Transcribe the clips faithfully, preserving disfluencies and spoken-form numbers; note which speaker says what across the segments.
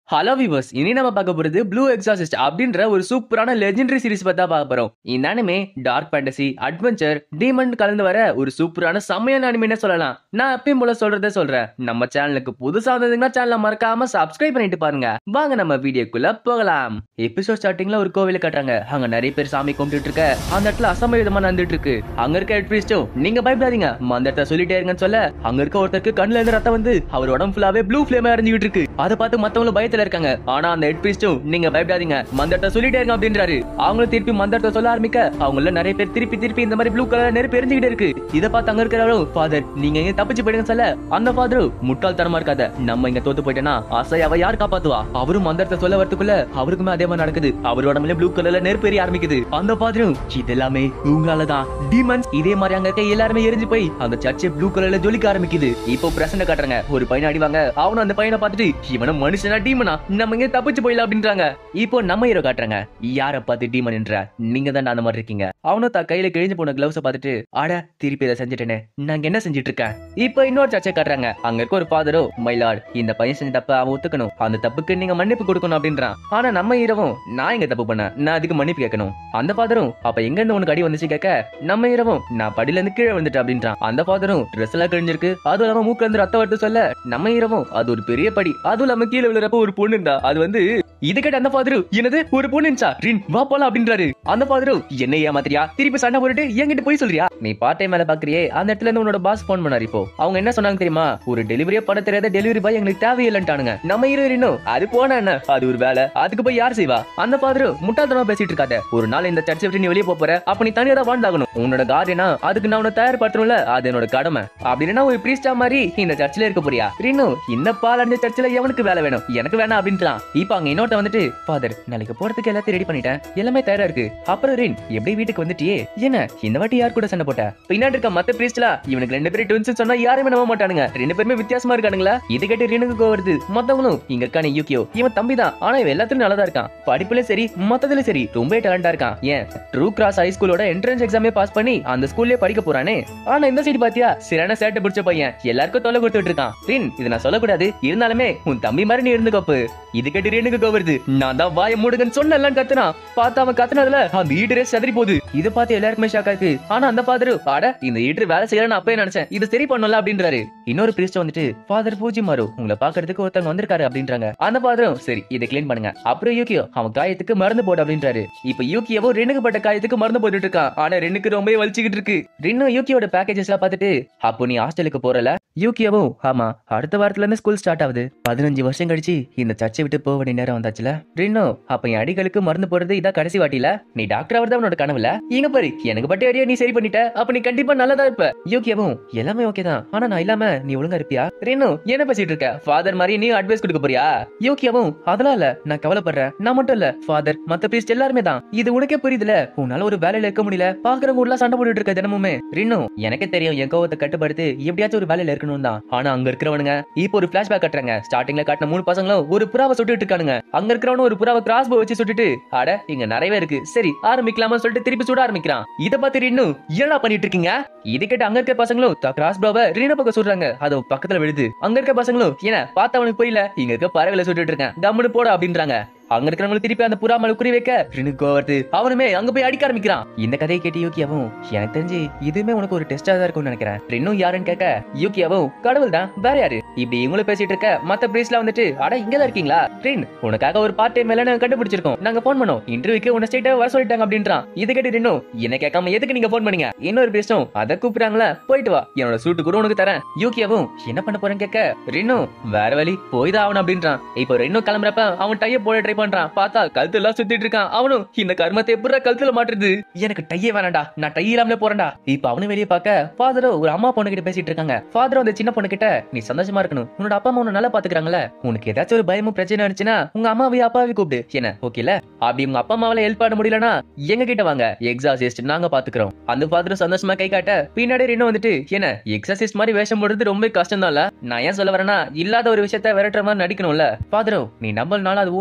Speaker 1: Hello viewers, இனி நம்ம பார்க்க போறது ப்ளூ எக்ஸாசிஸ்ட் அப்படின்ற ஒரு சூப்பரான லெஜெண்டரி சீரிஸ் பத்தி தான் பார்க்க போறோம். இந்த anime dark fantasy, adventure, demon கலந்து வர ஒரு சூப்பரான செம்மையான அனிமே சொல்லலாம். நான் எப்பயும் போல சொல்றதே சொல்றேன். நம்ம சேனலுக்கு புதுசா வந்ததுங்கன்னா சேனலை மறக்காம சப்ஸ்கிரைப் பண்ணிட்டு பாருங்க. வாங்க நம்ம வீடியோக்குள்ள போகலாம். எபிசோட் ஸ்டார்டிங்ல ஒரு கோவில காட்டுறாங்க. அங்க நிறைய பேர் சாமி கும்பிட்டு இருக்க. அந்த இடத்துல அசம்பவிதமா நடந்துட்டு இருக்கு. அங்க இருக்க ஹெட் பிரீஸ்டும் நீங்க பயப்படாதீங்க, அந்த இடத்த சொல்லிட்டே இருங்கன்னு சொல்ல அங்க இருக்க ஒருத்தருக்கு கண்ணுல இருந்து ரத்தம் வந்து அவர் உடம்பு ஃபுல்லாவே ப்ளூ ஃபிளேமா எரிஞ்சுட்டு இருக்கு. அதை பார்த்து மத்தவங்க பயத்துல இருக்காங்க. ஆனா அந்த ஹெட் பிரீஸ்டும் நீங்க பயப்படாதீங்க, மந்திரத்தை சொல்லிட்டே இருங்க அப்படின்றாரு. அவங்களும் திருப்பி மந்திரத்தை சொல்ல ஆரம்பிக்க அவங்கள நிறைய பேர் திருப்பி திருப்பி இந்த மாதிரி ப்ளூ கலர் நெருப்பு எரிஞ்சுக்கிட்டே இருக்கு. இதை பார்த்து அங்க இருக்கிறவரும் ஃபாதர் நீங்க எங்க தப்பிச்சு போயிடுங்க சொல்ல அந்த ஃபாதரும் முட்டாள்தனமா இருக்காத, நம்ம இங்க தோத்து போயிட்டேன்னா ஆசை அவ யார் காப்பாத்துவா. அவரும் மந்திரத்தை சொல்ல வரதுக்குள்ள அவருக்குமே அதே மாதிரி நடக்குது. அவர் உடம்புல ப்ளூ கலர்ல நெருப்பு எரிய ஆரம்பிக்குது. அந்த ஃபாதரும் இது எல்லாமே உங்களாலதான் டீமன்ஸ், இதே மாதிரி அங்க இருக்க எல்லாருமே எரிஞ்சு போய் அந்த சர்ச்சை ப்ளூ கலர்ல ஜொலிக்க ஆரம்பிக்குது. இப்போ பிரசன்ட் காட்டுறாங்க. ஒரு பையன் அடிவாங்க. அவனும் அந்த பையனை பார்த்துட்டு இவனும் மனுஷனா டீமனா, நம்ம இங்க தப்பிச்சு போயிடலாம் அப்படின்றாங்க. இப்போ நம்ம ஹீரோ காட்டுறாங்க. யார பார்த்து டீமன் என்ற நீங்க தான் அந்த மாதிரி இருக்கீங்க. அவனும் தான் கையில கிழிஞ்சு போன கிளவுஸ் பார்த்துட்டு ஆட திருப்பி இதை செஞ்சுட்டேனே, நாங்க என்ன செஞ்சுட்டு இருக்கேன். இப்போ இன்னொரு சர்ச்சை காட்டுறாங்க. அங்க இருக்க ஒரு ஃபாதரோ மைலார்ட் இந்த பையன் செஞ்ச தப்ப அவன் ஒத்துக்கணும், அந்த தப்புக்கு நீங்க மன்னிப்பு கொடுக்கணும் அப்படின்றான். ஆனா நம்ம ஹீரோவும் நான் எங்க தப்பு பண்ண, நான் அதுக்கு மன்னிப்பு கேட்கணும். அந்த ஃபாதரும் அப்ப எங்க இருந்து உனக்கு அடி வந்துச்சு கேட்க நம்ம ஹீரோவும் நான் படியில இருந்து கீழே வந்துட்டேன் அப்படின்றான். அந்த ஃபாதரும் ட்ரெஸ் எல்லாம் கிழிஞ்சிருக்கு, அதுவும் இல்லாம மூக்குல இருந்து ரத்தம் வருது சொல்ல நம்ம ஹீரோவும் அது ஒரு பெரிய படி, அதுவும் இல்லாம கீழே விழுறப்ப ஒரு பொண்ணு இருந்தா அது வந்து இது கேட்ட அந்த ஃபாதரு என்னது ஒரு பொண்ணுச்சா ரின் வா போலாம் அப்படின்றாரு. அந்த ஃபாதரு என்ன ஏமாத்திரியா, திருப்பி சண்டை போட்டுட்டு என்கிட்ட போய் சொல்றியா, நீ பார்ட் டைம் வேலை பாக்குறியே அந்த இடத்துல இருந்து உன்னோட பாஸ் போன் பண்ணாரு. இப்போ அவங்க என்ன சொன்னாங்க தெரியுமா, ஒரு டெலிவரியே பண்ண தெரியாத டெலிவரி பாய் எங்களுக்கு தேவையில்லைன்ட்டானுங்க. நம்ம ஹீரோயினும் அது போனா என்ன, அது ஒரு வேலை, அதுக்கு போய் யார் செய்வா. அந்த ஃபாதரு முட்டாள்தனமா பேசிட்டு இருக்காத, ஒரு நாள் இந்த சர்ச்சை விட்டு நீ வெளியே போற, அப்ப நீ தனியா தான் வாழ்ந்தாகணும். உன்னோட காரியனா அதுக்கு நான் உன்னை தயார்படுத்தணும்ல, அது என்னோட கடமை. அப்படின்னா ஒரு பிரீஸ்டா மாதிரி இந்த சர்ச்சில இருக்க போறியா. ரின்னு இந்த பால் அடைஞ்ச சர்ச்சில எவனுக்கு வேலை வேணும், எனக்கு வேணாம் அப்படின்றான். இப்ப அங்க இன்னொருத்த வந்துட்டு ஃபாதர் நாளைக்கு போறதுக்கு எல்லாத்தையும் ரெடி பண்ணிட்டேன், எல்லாமே தயாரா இருக்கு. அப்புறம் ரின் எப்படி வீட்டுக்கு வந்துட்டியே, என்ன இந்த வாட்டி யார் கூட சண்டை போட்ட. பின்னாடி இருக்க மத்த பிரீஸ்ட்லா இவனுக்கு ரெண்டு பேரும் ட்வின்ஸ் சொன்னா யாருமே நம்ப மாட்டானுங்க, ரெண்டு பேருமே வித்தியாசமா இருக்கானுங்களா. இது கேட்டு ரினுக்கு கோவம் வருது. மத்தவங்களும் இங்க இருக்கானே யூகியோ இவன் தம்பி தான், ஆனா இவன் எல்லாத்துலயும் நல்லா இருக்கான், படிப்புல சரி மத்ததுல சரி ரொம்ப டேலண்டா இருக்கான். ஏன் ட்ரூ கிராஸ் ஹை ஸ்கூலோட என்ட்ரன்ஸ் எக்ஸாமே பாஸ் பண்ணி அந்த ஸ்கூல்லயே படிக்க போறானே. ஆனா இந்த சைடு பாத்தியா சிறான சேட்டை பிடிச்ச பையன் எல்லாருக்கும் தொலை கொடுத்துட்டு இருக்கான். ரின் இது நான் சொல்லக்கூடாது, இருந்தாலுமே உன் தம்பி மாதிரி நீ இருந்துக்கோப்பு. இது கேட்டு ரினுக்கு கோவம் வருது. நான் தான் வாய மூடுங்கன்னு சொன்னேன் கத்துனா, பார்த்தா அவன் கத்துனதுல அந்த ஈடரே செதறி போகுது. இதை பார்த்து எல்லாருக்குமே ஷாக்கா இருக்கு. ஆனா அந்த ஃபாதர் ஆட இந்த ஈடர் வேலை செய்யலன்னு அப்பவே நினைச்சேன், இது சரி பண்ணல அப்படின்றாரு. இன்னொரு பிரீஸ்ட் வந்துட்டு ஃபாதர் பூஜி மாறு உங்களை பாக்குறதுக்கு ஒருத்தவங்க வந்திருக்காரு அப்படின்றாங்க. அந்த ஃபாதரும் சரி இதை கிளீன் பண்ணுங்க. அப்புறம் யூகியோ அவன் காயத்துக்கு மருந்து போடு அப்படின்றாரு. இப்ப யூகியவோ ரெண்டுக்கு பட்ட காயத்துக்கு மருந்து போட்டுட்டு இருக்கான். ஆனா ரெண்டுக்கு ரொம்ப வலிச்சுக்கிட்டு இருக்கு. ரெண்டும் யூகியோட பேக்கேஜஸ் எல்லாம் பார்த்துட்டு அப்போ நீ ஹாஸ்டலுக்கு போறல. யூகியவும் ஆமா அடுத்த வாரத்துல இருந்து ஸ்கூல் ஸ்டார்ட் ஆகுது, பதினஞ்சு வருஷம் கழிச்சு இந்த சர்ச்சை விட்டு போக வேண்டிய நேரம் வந்தாச்சுல. ரின்னோ அப்ப என் அடிகளுக்கு மருந்து போடுறது இதான் கடைசி வாட்டில, நீ டாக்டர் ஆவறது அவனோட கனவுல. இங்க பாரு எனக்கு பட்ட அடியா நீ சரி பண்ணிட்ட, அப்ப நீ கண்டிப்பா நல்லதா இருப்ப. யூகியவும் எல்லாமே ஓகே தான், ஆனா நான் இல்லாம நீ ஒழுங்கா இருப்பியா. ரின்னோ என்ன பேசிட்டு இருக்க, ஃபாதர் மாதிரி நீ அட்வைஸ் கொடுக்க போறியா. யூகியவும் அதெல்லாம் இல்ல, நான் கவலைப்படுறேன், நான் மட்டும் இல்ல ஃபாதர் மத்த பிரீஸ்ட் எல்லாருமே தான். இது உனக்கே புரியுதுல, உன்னால ஒரு வேலையில இருக்க முடியல, பாக்குறவங்க ஊர்ல சண்டை போட்டுட்டு இருக்க தினமுமே. ரின்னோ எனக்கே தெரியும் என் கோவத்தை கட்டுப்படுத்து எப்படியாச்சும் ஒரு வேலையில இருக்கணும் தான், ஆனா அங்க இருக்கிறவனுங்க இப்போ ஒரு பிளாஷ்பேக் கட்டுறாங்க. ஸ்டார்டிங்ல காட்டின மூணு பசங்களும் ஒரு புறாவை சுட்டுட்டு இருக்கானுங்க. அங்க இருக்கிறவனும் ஒரு புறாவை கிராஸ் போ வச்சு சுட்டுட்டு அட இங்க நிறையவே இருக்கு சரி ஆரம்பிக்கலாமா சொல்லிட்டு திருப்பி சுட ஆரம்பிக்கிறான். இத பார்த்து ரின்னு என்னடா பண்ணிட்டு இருக்கீங்க. இது கேட்டு அங்க இருக்க பசங்களும் கிராஸ் போவை ரின்னு பக்கம் சுடுறாங்க. அது பக்கத்துல விழுது. அங்க இருக்க பசங்களும் என்ன பார்த்தா அவனுக்கு புரியல, இங்க இருக்க பறவைகளை சுட்டுட்டு இருக்கேன் கம்முன்னு போட அப்படின்றாங்க. அங்க இருக்கிறவங்க திருப்பி அந்த புறா மேல குறி வைக்க ரினுக்கு வருது. அவனுமே அங்க போய் அடிக்க ஆரம்பிக்கிறான். இந்த கதையை கேட்டு யூகியாவும் எனக்கு தெரிஞ்சு இதுமே உனக்கு ஒரு டெஸ்டா தான் இருக்கும்னு நினைக்கிறேன். ரின்னு யாருன்னு கேட்க யூகியாவும் கடவுள் தான் வேற யாரு. இப்படி இவங்களும் பேசிட்டு இருக்க மத்த பிரீஸ்ட்ல வந்துட்டு அட இங்கதான் இருக்கீங்களா ரின், உனக்காக ஒரு பார்ட் டைம் வேலை கண்டுபிடிச்சிருக்கோம், நாங்க போன் பண்ணோம், இன்டர்வியூக்கு உன்னை ஸ்ட்ரைட்டா வர சொல்லிட்டாங்க அப்படின்றான். இது கேட்டு ரின்னு என்ன கேட்காம எதுக்கு நீங்க போன் பண்ணீங்க. இன்னொரு பிரீஸ்டும் அதை கூப்பிடுறாங்களா போயிட்டு வா என்னோட சூட்டு கூட உனக்கு தரேன். யூகியாவும் என்ன பண்ண போறேன்னு கேட்க ரின்னு வேற வழி போய்தான் ஆகணும் அப்படின்றான். இப்போ ரின்னு கிளம்புறப்ப அவன் டைய போட ட்ரை பண்றான். பார்த்தா கழுத்து எல்லாம் சுத்திட்டு இருக்கான். அவனும் இந்த கர்மத்தை எப்படா கழுத்துல மாட்டுறது, எனக்கு டையே வேணாண்டா நான் டை இல்லாமலே போறேன்டா. இப்ப அவனு வெளியே பார்க்க ஃபாதரோ ஒரு அம்மா பொண்ணு கிட்ட பேசிட்டு இருக்காங்க. ஃபாதரோ அந்த சின்ன பொண்ணு கிட்ட நீ சந்தோஷமா இருக்கணும், உன்னோட அப்பா அம்மா உன்னை நல்லா பாத்துக்கிறாங்கல்ல, உனக்கு ஏதாச்சும் ஒரு பயமும் பிரச்சனை இருந்துச்சுன்னா உங்க அம்மாவை அப்பாவை கூப்பிடு என்ன ஓகேல. அப்படி உங்க அப்பா அம்மாவால ஹெல்ப் பண்ண முடியலன்னா எங்க கிட்ட வாங்க எக்ஸாசிஸ்ட் நாங்க பாத்துக்கிறோம். அந்த ஃபாதரும் சந்தோஷமா கை காட்ட பின்னாடி இன்னும் வந்துட்டு என்ன எக்ஸாசிஸ்ட் மாதிரி வேஷம் போடுறது ரொம்ப கஷ்டம் தான். நான் ஏன் சொல்ல வரேன்னா இல்லாத ஒரு விஷயத்த விரட்டுற மாதிரி நடிக்கணும்ல. ஃபாதரோ நீ நம்பலனால அது ஓ இருப்போம்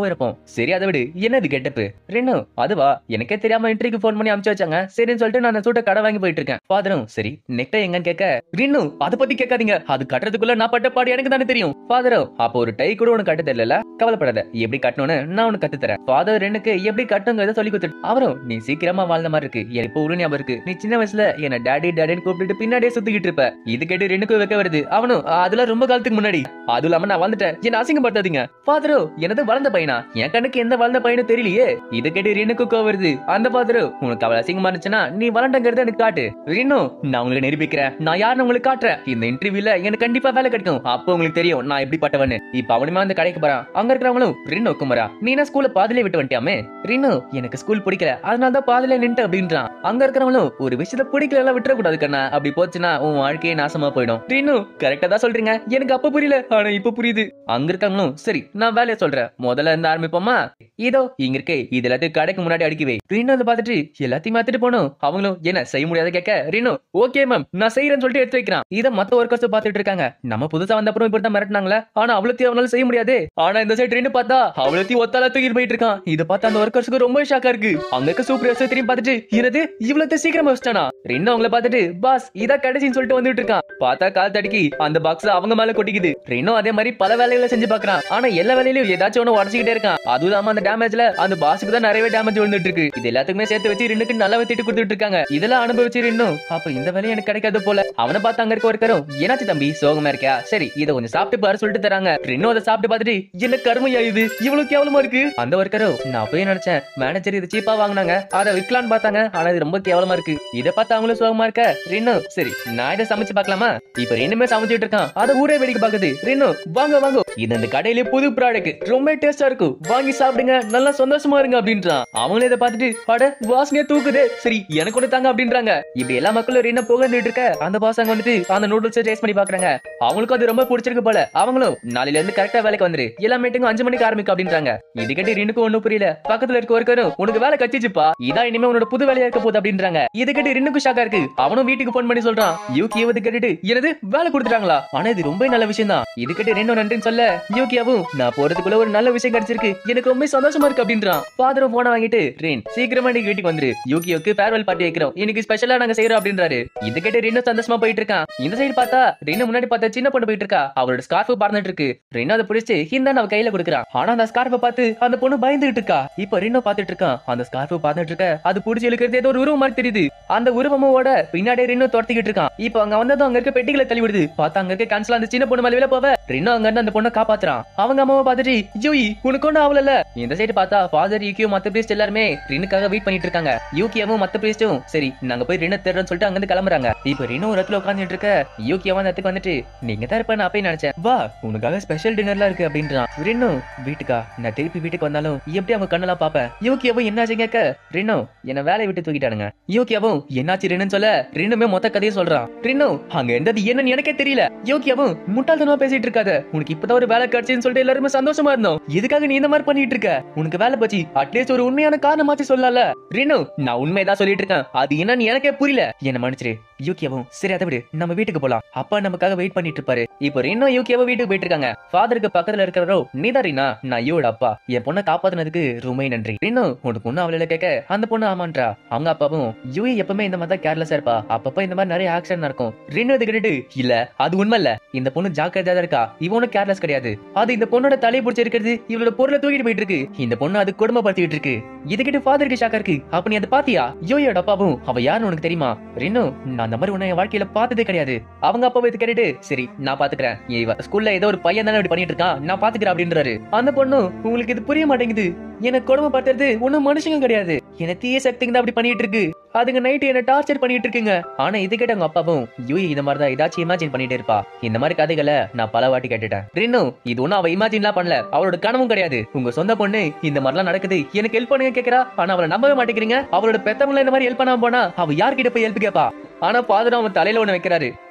Speaker 1: சரி அதை விடு, என்னது கெட்டப்பு? ரெனோ அதுவா, எனக்கே தெரியாம இன்டர்வியூக்கு போன் பண்ணி அனுப்பிச்சு வச்சாங்க. சரின்னு சொல்லிட்டு நான் சூட்ட கடை வாங்கி போயிட்டு இருக்கேன். ஃபாதரும் சரி நெக்டை எங்கன்னு கேட்க, ரின்னு அதை பத்தி கேட்காதீங்க, அது கட்டுறதுக்குள்ள நான் பட்ட பாடு எனக்கு தானே தெரியும். ஃபாதரும் அப்போ ஒரு டை கூட உனக்கு கட்ட தெரியல, கவலைப்படாத, எப்படி கட்டணும்னு நான் உனக்கு கத்து தரேன். ஃபாதர் ரெனுக்கு எப்படி கட்டுங்கிறத சொல்லி கொடுத்துட்டு அவரும் நீ சீக்கிரமா வாழ்ந்த மாதிரி இருக்கு, இப்போ ஒரு ஞாபகம் இருக்கு, நீ சின்ன வயசுல என்ன டாடி டாடின்னு கூப்பிட்டு பின்னாடியே சுத்திக்கிட்டு இருப்ப. இது கேட்டு ரெனுக்கு வைக்க வருது. அவனும் அதெல்லாம் ரொம்ப காலத்துக்கு முன்னாடி, அது இல்லாம நான் வாழ்ந்துட்டேன், என்ன அசிங்கப்படுத்தாதீங்க. ஃபாதரும் எனது வளர்ந்த பையனா, என் கண்ணுக்கு எந்த வளர்ந்த பையனும் தெரியலையே. இது கேட்டு ரெனுக்கு கோவம் வருது. அந்த ஃபாதரும் உனக்கு அவளை அசிங்கமா இருந்துச்சுன்னா நீ வளர்ந்தங்கிறத எனக்கு காட்டு. ரின்னு நான் உங்களுக்கு நிரூபிக்கிறேன், நான் யாருன்னு உங்களுக்கு காட்டுறேன். இந்த இன்டர்வியூல எனக்கு கண்டிப்பா வேலை கிடைக்கும், அப்போ உங்களுக்கு தெரியும் நான் எப்படி பட்டவன்னு. இப்ப அவனுமே அந்த கடைக்கு போறான். அங்க இருக்கிறவங்களும் ரின்னு குமரா நீ என்ன ஸ்கூல்ல பாதிலே விட்டு வந்துட்டியாமே. ரின்னு எனக்கு ஸ்கூல் பிடிக்கல, அதனால தான் பாதிலே நின்று அப்படின்றான். அங்க இருக்கிறவங்களும் ஒரு விஷயத்த பிடிக்கல எல்லாம் விட்டுற கூடாது கண்ணா, அப்படி போச்சுன்னா உன் வாழ்க்கையே நாசமா போயிடும். ரின்னு கரெக்டா தான் சொல்றீங்க, எனக்கு அப்ப புரியல, ஆனா இப்ப புரியுது. அங்க இருக்காங்களும் சரி நான் வேலையை சொல்றேன், முதல்ல இருந்து ஆரம்பிப்போமா. இதோ இங்க இருக்கே இது எல்லாத்தையும் கடைக்கு முன்னாடி அடிக்கவே. ரின்னு அதை பார்த்துட்டு எல்லாத்தையும் மாத்திட்டு போனோம். அவங்களும் என்ன செய்ய முடியாத கேட்க, ரின்னு ஓகே மேம் நான் செய்யறேன்னு சொல்லிட்டு எடுத்து வைக்கிறான். இதை மத்த ஒர்க்கர்ஸ் பாத்துட்டு இருக்காங்க. நம்ம புதுசா வந்த அப்புறம் இப்படி தான் மிரட்டினாங்களே, ஆனா அவ்வளோத்தையும் அவனால செய்ய முடியாது. ஆனா இந்த சைடு ரின்னு பார்த்தா அவ்வளோத்தையும் ஒத்தால தூக்கிட்டு போயிட்டு இருக்கான். இதை பார்த்து அந்த ஒர்க்கர்ஸ்க்கு ரொம்ப ஷாக்கா இருக்கு. அங்க இருக்க சூப்பர்வைசர் திரும்பி பார்த்துட்டு என்னது இவ்வளவு சீக்கிரமா வச்சிட்டானா. ரின்னு அவங்கள பார்த்துட்டு பாஸ் இதா கடைசின்னு சொல்லிட்டு வந்துட்டு இருக்கான். பார்த்தா கால் தடுக்கி அந்த பாக்ஸ் அவங்க மேல கொட்டிக்குது. ரின்னு அதே மாதிரி பல வேலைகளை செஞ்சு பாக்குறான். ஆனா எல்லா வேலையிலும் ஏதாச்சும் ஒண்ணு உடச்சிக்கிட்டே இருக்கான். அதுவும் இல்லாம அந்த டேமேஜ்ல அந்த பாஸுக்கு தான் நிறையவே டேமேஜ் விழுந்துட்டு இருக்கு. இது எல்லாத்துக்குமே சேர்த்து வச்சு ரின்னுக்கு நல்லா திட்டு கொடுத்துட்டு இருக்காங்க. இதெல்லாம் அனுபவிச்சு ரின்னு அப்ப இந்த வேலையை எனக்கு கிடைக்காது போல. அவனை பார்த்து அங்க இருக்க ஒருத்தரும் என்னாச்சு தம்பி சோகமா இருக்கியா, சரி இதை கொஞ்சம் சாப்பிட்டு பாரு சொல்லிட்டு தராங்க. ரின்னு அதை சாப்பிட்டு பார்த்துட்டு என்ன கருமையா இது இவ்வளவு கேவலமா இருக்கு. அந்த ஒர்க்கரும் நான் போய் நினைச்சேன் மேனேஜர் இது சீப்பா வாங்கினாங்க, அதை விற்கலான்னு பார்த்தாங்க, ஆனா இது ரொம்ப கேவலமா இருக்கு. இதை பார்த்து அவங்களும் சோகமா இருக்க ரின்னு சரி நான் இதை சமைச்சு பார்க்கலாமா. இப்ப ரெண்டுமே சமைச்சிட்டு இருக்கான். அதை ஊரே வேடிக்கை பாக்குது. ரின்னு வாங்க வாங்க, இது இந்த கடையிலே புது ப்ராடக்ட் ரொம்ப டேஸ்டா இருக்கும், வாங்கி சாப்பிடுங்க நல்லா சந்தோஷமா இருங்க அப்படின்றான். அவங்களே இதை பார்த்துட்டு அட வாசனையா தூக்குது, சரி எனக்கு ஒண்ணு தாங்க அப்படின்றாங்க. இப்படி எல்லா மக்களும் ரின்ன புகழ்ந்துட்டு இருக்க அந்த பாசங்க வந்துட்டு அந்த நூடுல்ஸ் டேஸ்ட் பண்ணி பாக்குறாங்க. அவங்களுக்கும் அது ரொம்ப பிடிச்சிருக்கு போல. அவங்களும் நாளையில இருந்து கரெக்டா வேலைக்கு வந்துரு, எல்லா மீட்டிங்கும் அஞ்சு மணிக்கு ஆரம்பிக்கும் அப்படின்றாங்க. இது கேட்டு ரின்னுக்கு ஒண்ணும் புரியல. பக்கத்துல இருக்க ஒருக்கரும் உனக்கு வேலை கச்சிச்சுப்பா, இதான் இனிமே உன்னோட புது வேலையா இருக்க போகுது அப்படின்றாங்க. இது கேட்டு ரின்னுக்கு ஷாக்கா இருக்கு. அவனும் வீட்டுக்கு போன் பண்ணி சொல்றான் யூகியாவது கேட்டுட்டு எனது வேலை கொடுத்துட்டாங்களா, ஆனா இது ரொம்ப நல்ல விஷயம் தான். இது கேட்டு ரெண்டும் நன்றின்னு சொல்ல யூகியாவும் நான் போறதுக்குள்ள ஒரு நல்ல விஷயம் கிடைச்சிருக்கு, எனக்கு ரொம்ப சந்தோஷமா இருக்கு அப்படின்றான். ஃபாதரும் போன வாங்கிட்டு ரென் சீக்கிரமா நீங்க வீட்டுக்கு வந்துரு, யூகியோக்கு ஃபேர்வெல் பார்ட்டி வைக்கிறோம், இன்னைக்கு ஸ்பெஷலா நாங்க செய்யறோம் அப்படின்றாரு. இது கேட்டு ரென்னு சந்தோஷமா போயிட்டு இருக்கான். இந்த சைடு பார்த்தா ரென்னு முன்னாடி பார்த்தா சின்ன பொண்ணு போயிட்டு இருக்கா. அவரோட ஸ்கார்ஃப் பறந்துட்டு இருக்கு. ரென்னு அதை பிடிச்சு ஹிந்தான் அவ கையில கொடுக்குறான். ஆனா அந்த ஸ்கார்ஃப பார்த்து அந்த பொண்ணு பயந்துட்டு இருக்கா. இப்ப ரென்னு பாத்துட்டு இருக்கான். அந்த ஸ்கார்ஃப் பார்த்துட்டு இருக்க அது பிடிச்சி இழுக்கிறது ஏதோ ஒரு உருவம் மாதிரி தெரியுது. அந்த உருவமோட பின்னாடி ரென்னு துரத்திக்கிட்டு இருக்கான். இப்ப அங்க வந்ததும் அங்க இருக்க பெட்டிகளை தள்ளி விடுது. பார்த்தா அங்க இருக்க கேன்சல் அந்த சின்ன பொண்ணு மேல விழ போவ ரென்னு அங்க இருந்து அந்த பொண்ணை காப்பாத்துறான். அவங்க அம்மாவை பார்த்துட்டு யூகி உனக்கு ஒண்ணு ஆவல. இந்த சைடு பார்த்தா ஃபாதர் யூகியும் மத்த பிரீஸ்ட் எல்லாருமே ரின்னுக்காக வெயிட் பண்ணிட்டு இருக்காங்க. யூகியாவும் மத்த பிரீஸ்டும் சரி நாங்க போய் ரின்ன தேடுறோம்னு சொல்லிட்டு அங்க இருந்து கிளம்புறாங்க. இப்ப ரின்னு ஒரு இடத்துல உட்கார்ந்துட்டு இருக்க யூகியாவும் அந்த இடத்துக்கு வந்துட்டு நீங்க தான் இருப்ப நான் போய் நினைச்சேன், வா உனக்காக ஸ்பெஷல் டின்னர்லாம் இருக்கு அப்படின்றான். ரின்னு வீட்டுக்கா, நான் திருப்பி வீட்டுக்கு வந்தாலும் எப்படி அவங்க கண்ணெல்லாம் பாப்பேன். யூகியாவும் என்னாச்சு கேட்க ரின்னு என்ன வேலையை விட்டு தூக்கிட்டானுங்க. யூகியாவும் என்னாச்சு ரின்னு சொல்ல ரின்னுமே மொத்த கதையை சொல்றான். ரின்னு அங்க இருந்தது என்னன்னு எனக்கே தெரியல. யூகியாவும் முட்டாள்தனமா பேசிட்டு இருக்காத, உனக்கு இப்பதான் ஒரு வேலை கிடைச்சுன்னு சொல்லிட்டு எல்லாருமே சந்தோஷமா இருந்தோம், எதுக்காக நீ இந்த மாதிரி பண்ணிட்டு இருக்க, உனக்கு வேலை பத்தி அட்லீஸ்ட் ஒரு உண்மையான காரணமாச்சு சொல்லல. ரின்னு நான் உண்மையதான் சொல்லிட்டு இருக்கேன், அது என்னன்னு எனக்கே புரியல, என்ன மன்னிச்சிரு. யூகியாவும் சரி அதை விடு நம்ம வீட்டுக்கு போலாம், அப்பா நமக்காக வெயிட் பண்ணிட்டு இருப்பாரு. இப்போ ரின்னு யூகியாவும் வீட்டுக்கு போயிட்டு இருக்காங்க. ஃபாதருக்கு பக்கத்துல இருக்கிறவரோ நீதான் ரின்னா, நான் யோட அப்பா, என் பொண்ணை காப்பாத்தினதுக்கு ரொம்ப நன்றி. ரின்னு உனக்கு பொண்ணு அவளை கேட்க அந்த பொண்ணு ஆமான்றா. அவங்க அப்பாவும் யூகி எப்பவுமே இந்த மாதிரி தான் கேர்லெஸ்ஸா இருப்பா, அப்பப்ப இந்த மாதிரி நிறைய ஆக்சிடென்ட் நடக்கும். ரின்னு இது கேட்டுட்டு இல்ல அது உண்மை இல்ல, இந்த பொண்ணு ஜாக்கிரதையா தான் இருக்கா, இவனும் கேர்லெஸ் கிடையாது, அது இந்த பொண்ணோட தலையை பிடிச்சி இருக்கிறது இவளோட பொருளை தூக்கிட்டு போயிட்டு இருக்கு, இந்த பொண்ணு அது கொடுமைப்படுத்திட்டு இருக்கு. இது கிட்ட ஃபாதருக்கு ஷாக்கா இருக்கு. அப்ப நீ அதை பாத்தியா? யோயோட அப்பாவும் அவ யாருன்னு உனக்கு தெரியுமா? ரின்னு நான் அந்த மாதிரி உன்னை என் வாழ்க்கையில பார்த்ததே கிடையாது. அவங்க அப்பாவை இது கேட்டுட்டு சரி நான் பாத்துக்கிறேன், இவ ஸ்கூல்ல ஏதோ ஒரு பையன் தானே இப்படி பண்ணிட்டு இருக்கான், நான் பாத்துக்கிறேன் அப்படின்றாரு. அந்த பொண்ணு உங்களுக்கு இது புரிய மாட்டேங்குது, எனக்கு கொடுமைப்படுத்துறது ஒன்னும் மனுஷங்க கிடையாது, என்ன தீய சக்திங்க தான் அப்படி பண்ணிட்டு இருக்கு, அதுங்க நைட்டு என்ன டார்ச்சர் பண்ணிட்டு இருக்குங்க. ஆனா இது கேட்ட அவங்க அப்பாவும் யூ இந்த மாதிரி தான் ஏதாச்சும் இமேஜின் பண்ணிட்டு இருப்பா, இந்த மாதிரி கதைகளை நான் பல வாட்டி கேட்டுட்டேன். ரின்னு இது ஒன்னும் அவ இமேஜின்லாம் பண்ணல, அவளோட கனவும் கிடையாது, உங்க சொந்த பொண்ணு இந்த மாதிரிலாம் நடக்குது எனக்கு ஹெல்ப் பண்ணுங்க கேக்குறா, ஆனா அவளை நம்பவே மாட்டேங்கிறீங்க. அவளோட பெத்தவங்கள இந்த மாதிரி ஹெல்ப் பண்ணாம போனா அவ யார்கிட்ட போய் ஹெல்ப் கேப்பா? ஆனா ஃபாதர் அவன் தலையில ஒண்ணு வைக்கிறாரு,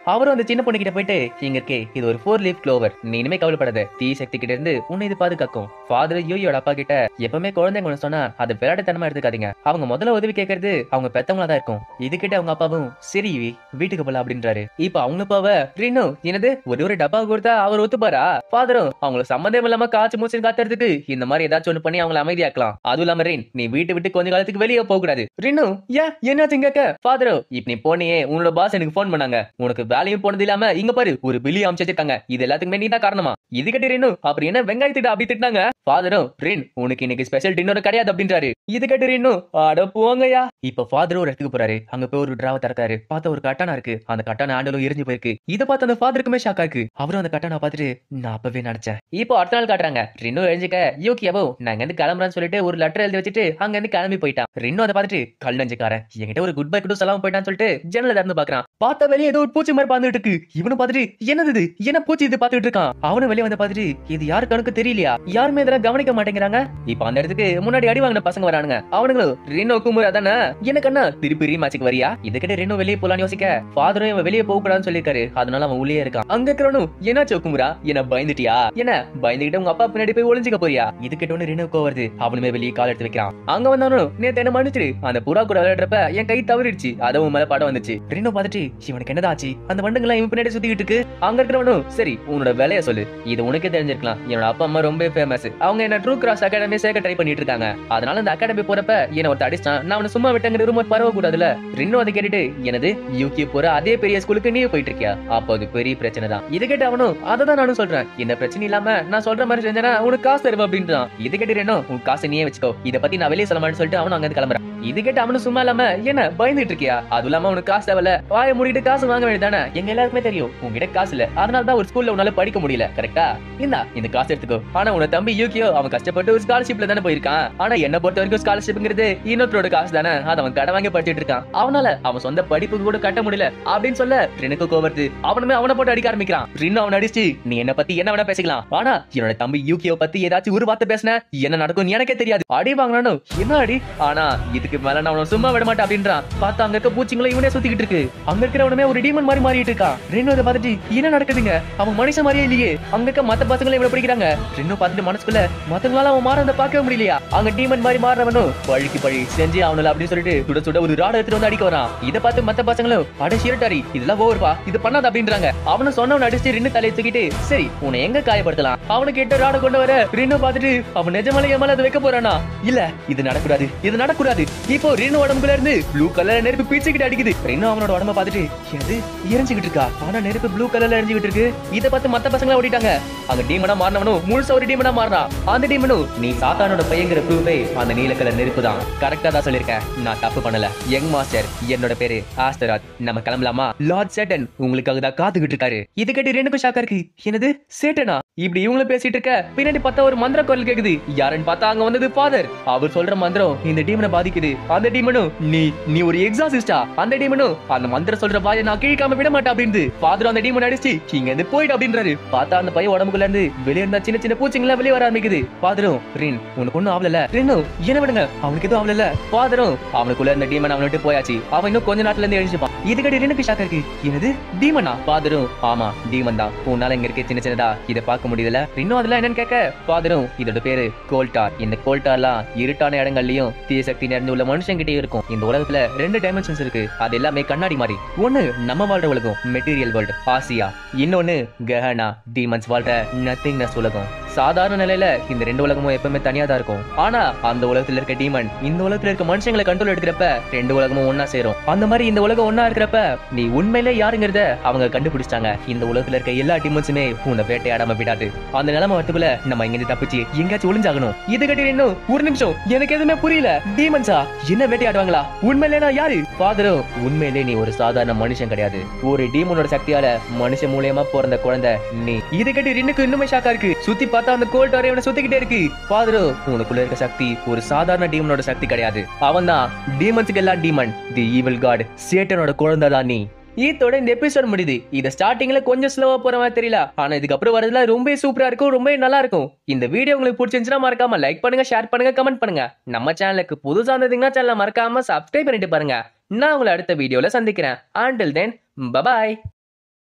Speaker 1: அவரும் அந்த சின்ன பொண்ணு கிட்ட போயிட்டு இங்க இருக்கே இது ஒரு ஃபோர் லீஃப் க்ளோவர், நீ இனிமே கவலைப்படாத, தீ சக்தி கிட்ட இருந்து உன்னை இது பாதுகாக்கும். ஃபாதர் யூயோட அப்பா கிட்ட எப்பவுமே குழந்தைங்க ஒண்ணு சொன்னா அது விளையாட்டுத்தனமா எடுத்துக்காதீங்க, அவங்க முதல்ல உதவி கேட்கறது அவங்க பெத்தவங்களா தான் இருக்கும். இது கிட்ட அவங்க அப்பாவும் சரி வீட்டுக்கு போல அப்படின்றாரு. இப்ப அவங்க அப்பாவ ரீனு என்னது ஒரு ஒரு டப்பா கொடுத்தா அவர் ஒத்துப்பாரா? ஃபாதரும் அவங்கள சம்மந்தம் இல்லாம காய்ச்சி மூச்சு காத்துறதுக்கு இந்த மாதிரி ஏதாச்சும் ஒண்ணு பண்ணி அவங்கள அமைதியாக்கலாம். அதுவும் இல்லாம ரீன் நீ வீட்டு விட்டு கொஞ்ச காலத்துக்கு வெளியே போக கூடாது. ரீனு ஏன் என்னாச்சு கேட்க ஃபாதரோ இப்ப நீ போனியே உன்னோட பாஸ் எனக்கு போன் பண்ணாங்க, உனக்கு வேலையும் போனது இல்லாம இங்க பாரு ஒரு பில்லி அமைச்சிருக்காங்க, இது எல்லாத்துக்குமே நீ தான் காரணமா. இது கட்டி ரீனு அப்புறம் என்ன வெங்காயத்திட்ட அப்படி திட்டாங்க. ஃபாதரும் ரீன் உனக்கு இன்னைக்கு ஸ்பெஷல் டின்னர் கிடையாது அப்படின்றாரு. இது கட்டி ரீனு அட போங்கயா. இப்ப ஃபாதர் ஒரு இடத்துக்கு போறாரு. அங்க போய் ஒரு டிராவ திறக்காரு. பார்த்தா ஒரு கட்டானா இருக்கு. அந்த கட்டான ஆண்டலும் எரிஞ்சு போயிருக்கு. இதை பார்த்து அந்த ஃபாதருக்குமே ஷாக்கா இருக்கு. அவரும் அந்த கட்டான பார்த்துட்டு நான் அப்பவே நினைச்சேன். இப்போ அடுத்த நாள் காட்டுறாங்க. ரின்னு எழுஞ்சிக்க யூகியாவோ நாங்க இருந்து கிளம்புறான்னு சொல்லிட்டு ஒரு லெட்டர் எழுதி வச்சுட்டு அங்க இருந்து கிளம்பி போயிட்டான். ரின்னு அதை பார்த்துட்டு கல் நெஞ்சுக்காரன் என்கிட்ட ஒரு குட் பை கூட சொல்லாம போயிட்டான்னு சொல்லிட்டு ஜன்னல திறந்து பாக்குறான். பார்த்தா வெளியே ஏதோ ஒரு பூச்சி மாதிரி பார்த்துட்டு இருக்கு. இவனு பார்த்துட்டு என்னது இது என்ன பூச்சி இது பார்த்துட்டு இருக்கான். அவனு வெளியே வந்து பார்த்துட்டு இது யாரு கணக்கு தெரியலையா, யாருமே இதெல்லாம் கவனிக்க மாட்டேங்கிறாங்க. இப்ப அந்த இடத்துக்கு முன்னாடி அடி வாங்கின பசங்க வரானுங்க. அவனுங்களும் ரின்னோ குமுறா தானே எனக்கு என்ன திருப்பி ரீமேட்சுக்கு வரியா. இதுக்கிட்ட ரின்னு வெளியே போலான்னு யோசிக்க ஃபாதரும் இவன் வெளியே போக கூடாதுன்னு சொல்லிருக்காரு. அதனால அவன் உள்ளே இருக்கான். அங்க இருக்கிறவனும் என்னாச்சு குமுறா என்ன பயந்துட்டியா, என்ன பயந்துகிட்டு உங்க அப்பா பின்னாடி போய் ஒளிஞ்சிக்க போறியா. இது கிட்ட ரினுக்கோ வருது. அவனுமே வெளியே கால் எடுத்து வைக்கிறான். அங்க வந்தவனும் நேத்து என்ன மன்னிச்சிரு, அந்த புறா கூட விளையாடுறப்ப என் கை தவறிடுச்சு, அதுவும் மேல படம் வந்துச்சு. ரினு பார்த்துட்டு இவனுக்கு என்னதாச்சு, அந்த வண்டுங்கெல்லாம் இவன் பின்னாடி சுத்திக்கிட்டு இருக்கு. அங்க இருக்கிறவனும் சரி உன்னோட வேலைய சொல்லு, இது உனக்கே தெரிஞ்சிருக்கலாம், என்னோட அப்பா அம்மா ரொம்ப ஃபேமஸ், அவங்க என்ன ட்ரூ கிராஸ் அகாடமி சேர்க்க ட்ரை பண்ணிட்டு இருக்காங்க, அதனால அந்த அகாடமி போறப்ப என்ன ஒருத்த அடிச்சான், நான் அவனை சும்மா விட்டங்கிற ரூமர் பரவ கூடாதுல. ரின்னு அதை கேட்டுட்டு எனது யூகே போற அதே பெரிய ஸ்கூலுக்கு நீ போயிட்டு இருக்கியா, அப்போ அது பெரிய பிரச்சனை தான். இது கேட்டு அவனும் அததான் நானும் சொல்றேன், என்ன பிரச்சனை இல்லாம நான் சொல்ற மாதிரி செஞ்சேன்னா உனக்கு காசு தருவா அப்படின்றான். இது கேட்டு ரின்னு உன் காசு நீயே வச்சுக்கோ, இதை பத்தி நான் வெளியே சொல்ல மாட்டேன்னு சொல்லிட்டு அவனும் அங்க கிளம்புறான். இது கேட்டு அவனு சும்மா இல்லாம என்ன பயந்துட்டு இருக்கியா, அது இல்லாம உனக்கு காசு தேவையில்ல, வாயை மூடிட்டு காசு வாங்க வேண்டியதானே, எங்க எல்லாருக்குமே தெரியும் உங்ககிட்ட காசு இல்ல, அதனாலதான் ஒரு ஸ்கூல்ல உன்னால படிக்க முடியல கரெக்டா, இந்தா இந்த காசு எடுத்துக்கோ. ஆனா உன தம்பி யூகியோ அவன் கஷ்டப்பட்டு ஒரு ஸ்காலர்ஷிப்ல தானே போயிருக்கான், ஆனா என்ன பொறுத்த வரைக்கும் ஸ்காலர்ஷிப்ங்கிறது இன்னொருத்தரோட காசு தானே, அதை அவன் கடை வாங்கி படிச்சுட்டு இருக்கான், அவனால அவன் சொந்த படிப்புக்கு கூட கட்ட முடியல அப்படின்னு சொல்ல ரினுக்கு கோவருது. அவனுமே அவனை போட்டு அடிக்க ஆரம்பிக்கிறான். ரின்னு அவன் அடிச்சு நீ என்ன பத்தி என்ன வேணா பேசிக்கலாம், ஆனா என்னோட தம்பி யூகியோ பத்தி ஏதாச்சும் ஒரு வார்த்தை பேசின என்ன நடக்கும் எனக்கே தெரியாது, அடி வாங்கினானு என்ன அடி, ஆனா இதுக்கு மேல நான் அவனை சும்மா விட மாட்டேன் அப்படின்றான். பார்த்தா அங்க இருக்க பூச்சிங்களும் இவனே சுத்திக்கிட்டு இருக்கு. அங்க இருக்கிறவனுமே ஒரு டீமன் மாதிரி மாறிட்டு இருக்கான். ரின்னு அதை பார்த்துட்டு என்ன நடக்குதுங்க, அவன் மனுஷன் மாதிரியே இல்லையே, அங்க இருக்க மத்த பசங்களை இவ்வளவு பிடிக்கிறாங்க. ரின்னு பார்த்துட்டு மனசுக்குள்ள மத்தவங்களால அவன் மாறத பார்க்கவே முடியலையா, அங்க டீமன் மாதிரி மாறவனும் பழிக்கு பழி செஞ்சு அவனுல அப்படின்னு சொல்லிட்டு சுட சுட ஒரு ராட எடுத்துட்டு வந்து அடிக்க வரான். இதை பார்த்து மத்த பசங்களும் அட ஷிரட்டாரி இதெல்லாம் ஓவர்பா, இது பண்ணாத அப்படின்றாங்க. அவனு சொன்னவன் அடிச்சு ரின்னு தலையை தூக்கிட்டு சரி உன்னை எங்க காயப்படுத்தலாம் அவனுக்கு எட்ட ராட கொண்டு வர ரின்னு பார்த்துட்டு அவன் நிஜமாலே என் மேல அதை வைக்க போறானா, இல்ல இது நடக்கூடாது இது நடக்கூடாது. இப்போ ரின்னு உடம்புல இருந்து ப்ளூ கலர் நெருப்பு பீச்சிக்கிட்டு அடிக்குது. ரின்னு அவனோட உடம்ப பார்த்துட்டு எது எரிஞ்சுக்கிட்டு இருக்கா, ஆனா நெருப்பு ப்ளூ கலர்ல எரிஞ்சுக்கிட்டு இருக்கு. இதை பார்த்து மத்த பசங்கள ஓடிட்டாங்க. அங்க டீமனா மாறினவனும் முழுசா ஒரு டீமனா மாறினான். அந்த டீமனும் நீ சாத்தானோட பையங்கிற ப்ரூஃபே அந்த நீல கலர் நெருப்பு தான், கரெக்டா தான் சொல்லிருக்கேன், நான் தப்பு பண்ணல. யங் மாஸ்டர் என்னோட பேரு ஆஸ்தராத், நம்ம கிளம்பலாமா, லார்ட் சேட்டன் உங்களுக்காக தான் காத்துக்கிட்டு இருக்காரு. இது கேட்டு ரெண்டுக்கும் ஷாக்கா இருக்கு. என்னது சேட்டனா, இப்படி இவங்களும் பேசிட்டு இருக்க பின்னாடி பார்த்தா ஒரு மந்திர குரல் கேக்குது. யாருன்னு பார்த்தா அங்க வந்தது ஃபாதர். அவர் சொல்ற மந்திரம் இந்த டீமனை பாதிக்குது. அந்த டீமனும் நீ நீ ஒரு எக்ஸாசிஸ்டா, அந்த டீமனும் அந்த மந்திரம் சொல்ற வாயை நான் கிழிக்காம விட மாட்டேன் அப்படின்னு ஃபாதர் அந்த டீமன் அடிச்சு இங்க இருந்து போயிடு அப்படின்றாரு. பார்த்தா அந்த பையன் உடம்புக்குள்ள இருந்து வெளியே இருந்தா சின்ன சின்ன பூச்சிங்களா வெளியே வர ஆரம்பிக்குது. ஃபாதரும் ரின் உனக்கு ஒண்ணும் ஆவல, ரின்னு என்ன விடுங்க அவனுக்கு எதுவும் ஆவல. ஃபாதரும் அவனுக்குள்ள இருந்த டீமன் அவனை விட்டு போயாச்சு, அவன் இன்னும் கொஞ்ச நாட்டுல இருந்து எழுச்சிப்பான். இதுக்கடி ரினுக்கு ஷாக்கா இருக்கு. என்னது டீமனா, ஃபாதரும் ஆமா டீமன் தான், உன்னால இங்க இருக்க சின்ன சின்னதா இதை பார்க்க முடியல. இன்னும் அதெல்லாம் என்னன்னு கேட்க ஃபாதரும் இதோட பேரு கோல்டார், இந்த கோல்டார்லாம் இருட்டான இடங்கள்லயும் தீய சக்தி நிறைந்து உள்ள மனுஷங்கிட்டே இருக்கும். இந்த உலகத்துல ரெண்டு டைமென்ஷன்ஸ் இருக்கு, அது எல்லாமே கண்ணாடி மாதிரி. ஒண்ணு நம்ம வாழ்ற உலகம் மெட்டீரியல் வேர்ல்ட் ஆசியா, இன்னொன்னு கஹனா டீமன்ஸ் வாழ்ற நத்திங்னஸ் உலகம். சாதாரண நிலையில இந்த ரெண்டு உலகமும் எப்பவுமே தனியா தான் இருக்கும். ஆனா அந்த உலகத்துல இருக்க டீமன் இந்த உலகத்துல இருக்க மனுஷங்களை கண்ட்ரோல் எடுக்கிறப்ப ரெண்டு உலகமும் ஒன்னா சேரும். அந்த மாதிரி இந்த உலகம் ஒன்னா இருக்கிறப்ப நீ உண்மையிலே யாருங்கிறத அவங்க கண்டுபிடிச்சிட்டாங்க. இந்த உலகத்துல இருக்க எல்லா டீமன்ஸுமே உன்னை வேட்டையாடாம விடாது. அந்த நிலைமை வரத்துக்குள்ள நம்ம இங்க இருந்து தப்பிச்சு எங்கேயாச்சும் ஒளிஞ்சாகணும். இது கட்டி இன்னும் ஒரு நிமிஷம் எனக்கு எதுவுமே புரியல, டீமன்ஸா என்ன வேட்டையாடுவாங்களா, உண்மையிலே நான் யாரு? ஃபாதரும் உண்மையிலே நீ ஒரு சாதாரண மனுஷன் கிடையாது, ஒரு டீமனோட சக்தியால மனுஷன் மூலியமா பிறந்த குழந்தை நீ. இது கட்டி இன்னுக்கு இன்னுமே ஷாக்கா இருக்கு. சுத்தி பார்த்தா அந்த கோல்ட் அவனை சுத்திக்கிட்டே இருக்கு. ஃபாதரும் உனக்குள்ள இருக்க சக்தி ஒரு சாதாரண டீமனோட சக்தி கிடையாது, அவன் தான் டீமன்ஸுக்கு எல்லாம் டீமன், தி ஈவில் காட் சேட்டனோட குழந்தை தான் நீ. இதோட இந்த எபிசோட் முடியுது. இது ஸ்டார்டிங்ல கொஞ்சம் ஸ்லோவா போற மாதிரி தெரியல, ஆனா இதுக்கப்புறம் வரதுல ரொம்ப சூப்பரா இருக்கும், ரொம்ப நல்லா இருக்கும். இந்த வீடியோ உங்களுக்கு பிடிச்சிருந்துச்சுன்னா மறக்காம லைக் பண்ணுங்க, ஷேர் பண்ணுங்க, கமெண்ட் பண்ணுங்க. நம்ம சேனலுக்கு புதுசா இருந்தீங்கன்னா சேனலை மறக்காம சப்ஸ்கிரைப் பண்ணிட்டு பாருங்க. நான் உங்களை அடுத்த வீடியோல சந்திக்கிறேன். Until then, bye bye.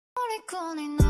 Speaker 2: 虜にな